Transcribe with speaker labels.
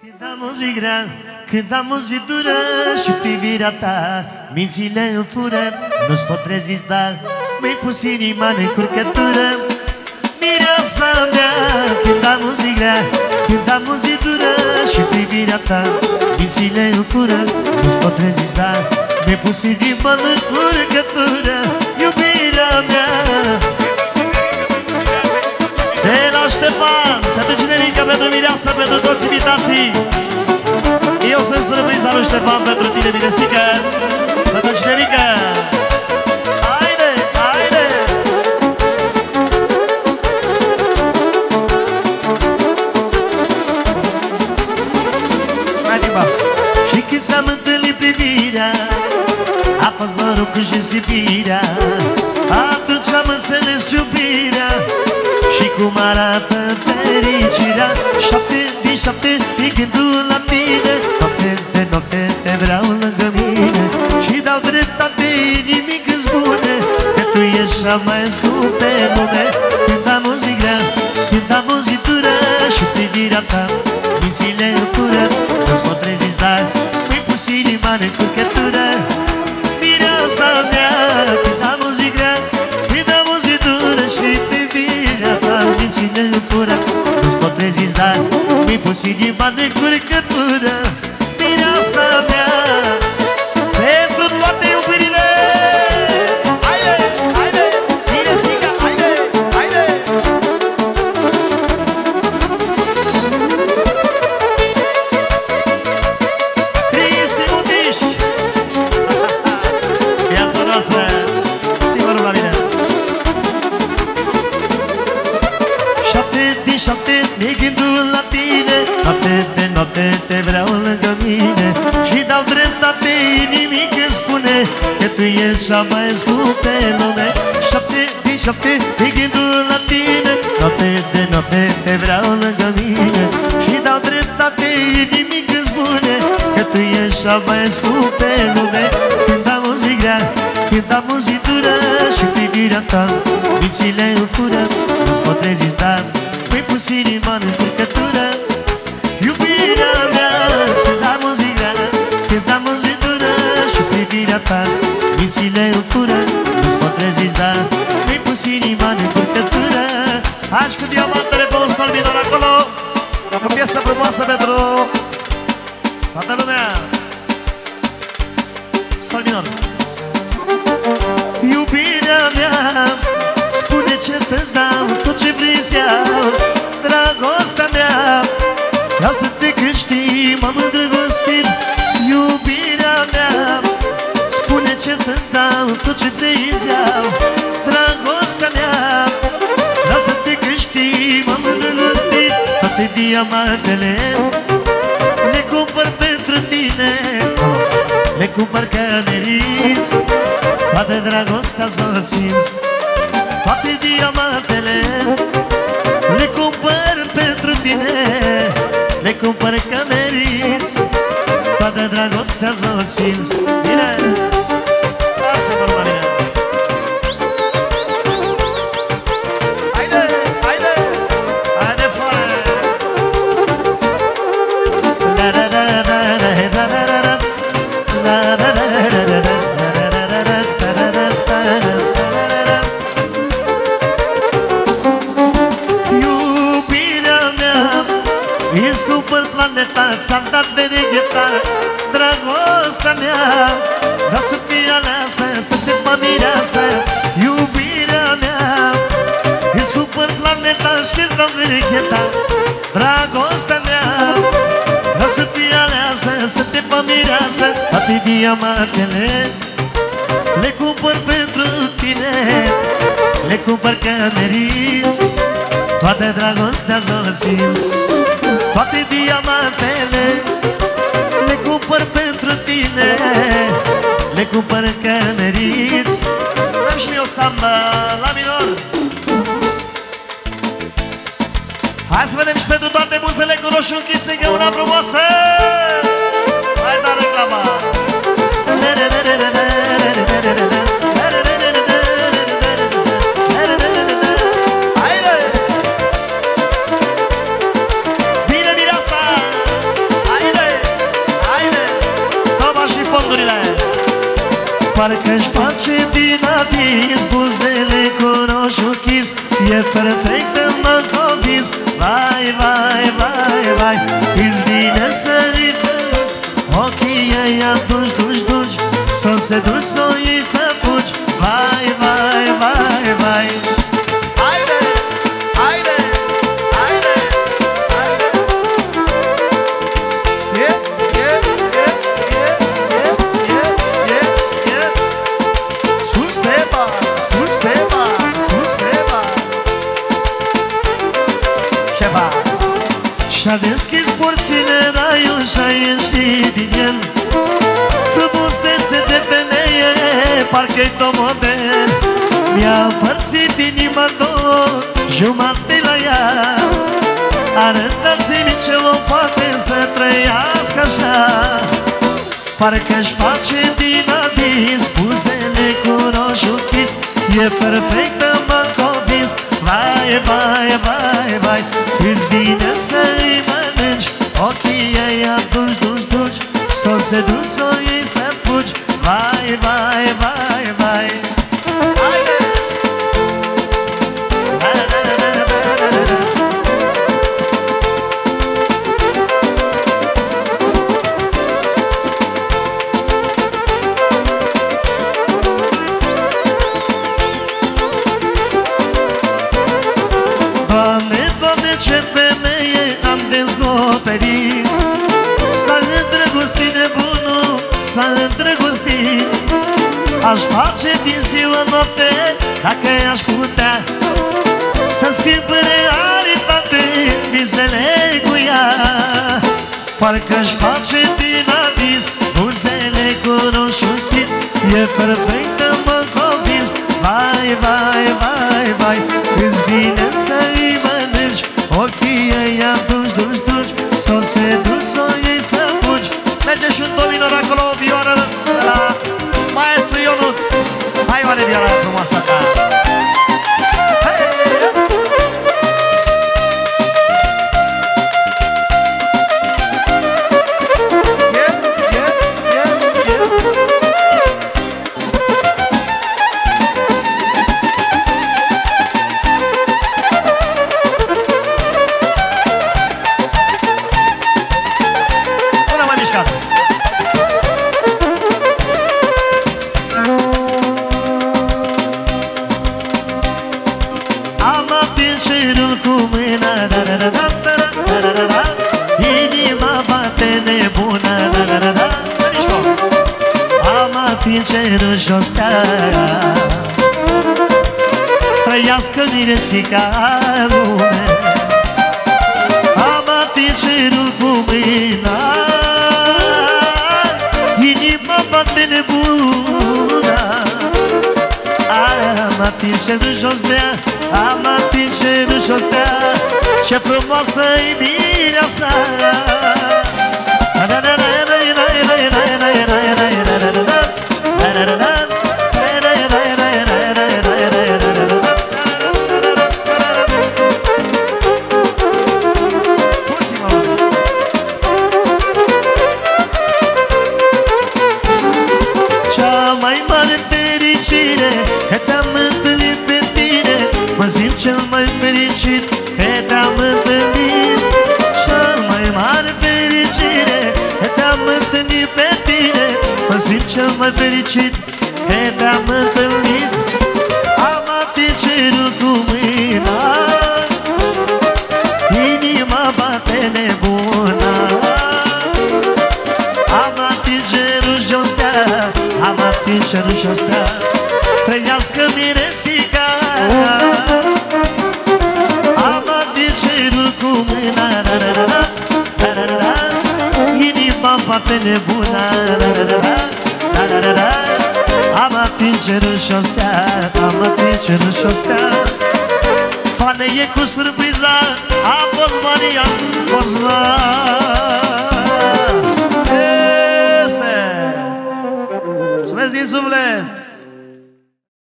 Speaker 1: Cântam o zi grea, cântam o zi dură și privirea ta mințile îmi fură, nu-ți pot rezista, mi-ai pus inima în încurcătură. Mireasa mea, cântam o zi grea, cântam o zi dură și privirea ta mințile îmi fură, nu-ți pot rezista, mi-ai pus inima în încurcătură. Iubirea mea, de la Ștefan, pentru Generica, pentru Mireasa, pentru toți invitații. Eu sunt surpriza lui Ștefan pentru tine, Miresică, pentru Generica. Haide, haide! Hai din bas. Și când ți-am întâlnit privirea, a fost norocul și schipirea, atunci am înțeles iubirea și cum arată fericirea. 7 din 7 e gândul la tine, noapte de noapte te vreau lângă mine și dau dreptate nimic îmi spune că tu ești cea mai scump pe lume. Cântam o zi grea, cântam o zi dură și privirea ta mințile îmi fură, nu-ți pot rezista, mi-ai pus inima în încurcătură. Mireasa mea, cântam o zi grea, cântam o zi dură și privirea ta mințile îmi fură, nu-ți pot rezista, mi-ai pus inima în încurcătură. Mireasa mea, pentru toate iubirile. Haide, haide, Miresica, haide, haide. Cristi Utiș, viața noastră, sigur la mine. 7 din 7 mi-e gândul la tine, noapte de noapte te vreau lângă mine și dau dreptate, nimic îmi spune că tu ești cea mai scump pe lume. 7 din 7 mi-e gândul la tine, noapte de noapte te vreau lângă mine și dau dreptate, nimic îmi spune că tu ești cea mai scump pe lume. Cântam o zi grea, cântam o zi dură și privirea ta mințile îmi fură, nu-ți pot rezista, mi-ai pus inima în încurcătură. Iubirea mea, cântam o zi grea, cântam o zi dură și privirea ta mințile îmi fură, nu-ți pot rezista, mi-ai pus inima în încurcătură. Hai cu diamantele pe un sol minor acolo, o piesă frumoasă pentru toată lumea. Sol minor. Iubirea mea, spune ce să-ți dau, tot ce vrei-ți iau. Dragostea mea, vreau să te câștig, m-am îndrăgostit. Iubirea mea, spune ce să-ți dau, tot ce vrei-ți iau. Dragostea mea, vreau să te câștig, m-am îndrăgostit. Toate diamantele le cumpăr pentru tine, le cumpăr că meriți, toată dragostea să o simți. Toate diamantele le cumpăr pentru tine, le cumpăr că meriți, toată dragostea să o simți. Bine! Dați-vă la mine! Haide, haide! Haide, foare! La la la la la la la la la. Iubirea mea, îți cumpăr planeta, ți-am dat benegheta. Dragostea mea, vreau să fii aleasă, să te fac mireasă. Iubirea mea, îți cumpăr planeta și-ți dau benegheta. Dragostea mea, vreau să fii aleasă, să te fac mireasă. Toate diamantele le cumpăr pentru tine, le cumpăr că meriți, toată dragostea să o simți. Toate diamantele le cumpăr pentru tine, le cumpăr că meriți. Am și eu samba la minor. Hai să vedem și pentru toate buzele cu roșu închise, că una frumoasă. Hai da reclama. Haide! Bine, Mireasa! Parcă-și face din adis buzele cu roșu chis. E perfectă, mă convins. Vai, vai, vai, vai, îți vine să-i săruți. Ochii ei atunci duci, duci, să se duci, să o iei, să fugi. Vai, vai, vai, vai. Haide, haide, haide, haide. Yeah, yeah, yeah, yeah, yeah, yeah, yeah, yeah. Sus pe bar, sus pe bar, sus pe bar. Ceva. Și-a deschis porțile raiul și-a ieșit din el. Frumusețe de femeie, parcă-i tomobel. Mi-a împărțit inima două, jumate la ea. Arătați-mi ce o poate să trăiască așa. Parcă-și face din adis buzele cu roșu chis. E perfectă, m-am convins. Vai, vai, vai, vai, îți vine să-i mănânci. Ochii ei atunci duci, duci, s-o seduci, s-o iei, să fugi. Vai, vai, vai, vai. Haide! Da, da, da, da, da, da, da. Doamne, Doamne, ce femeie am descoperit. S-a îndrăgostit nebunul, s-a îndrăgostit. Aș face din ziua noapte, dacă aș putea, să schimb realitate visele cu ea. Parcă-și face din adis buzele cu roșu chis. E perfectă, mă convins. Vai, vai, vai, vai, îți vine să-i mănânci. Ochii ei atunci duci, duci, s-o seduci, s-o iei, să fugi. Merge și un dominor acolo, o vioară de la maestru Ionuț. Hai, oare vioara frumoasă ta. Am atins cerul cu mâna, da, da, da, da, da, da, da, da. Inima bate nebună, da, da, da, da. Am atins cerul și o stea. Trăiască miresica lume. Am atins cerul cu mâna. Inima bate nebună. Am atins cerul și o stea. Am atins cerul și o stea. Ce frumoasă-i mireasa. Cea mai mare fericire că te-am întâlnit pe tine. Mă simt cel mai fericit că te-am întâlnit. Cea mai mare fericire că te-am întâlnit pe tine. Mă simt cel mai fericit că te-am întâlnit. Am atins cerul cu mâna. Inima bate nebună. Am atins cerul și o stea. Am atins cerul și o stea. Trăiască miresica. Am atins cerul cu mâna. Inima bate nebună. Am atins cerul și o stea. Am atins cerul și o stea. Fană e cu surpriza. A fost Maria Cosma. Este! Mulțumesc din suflet!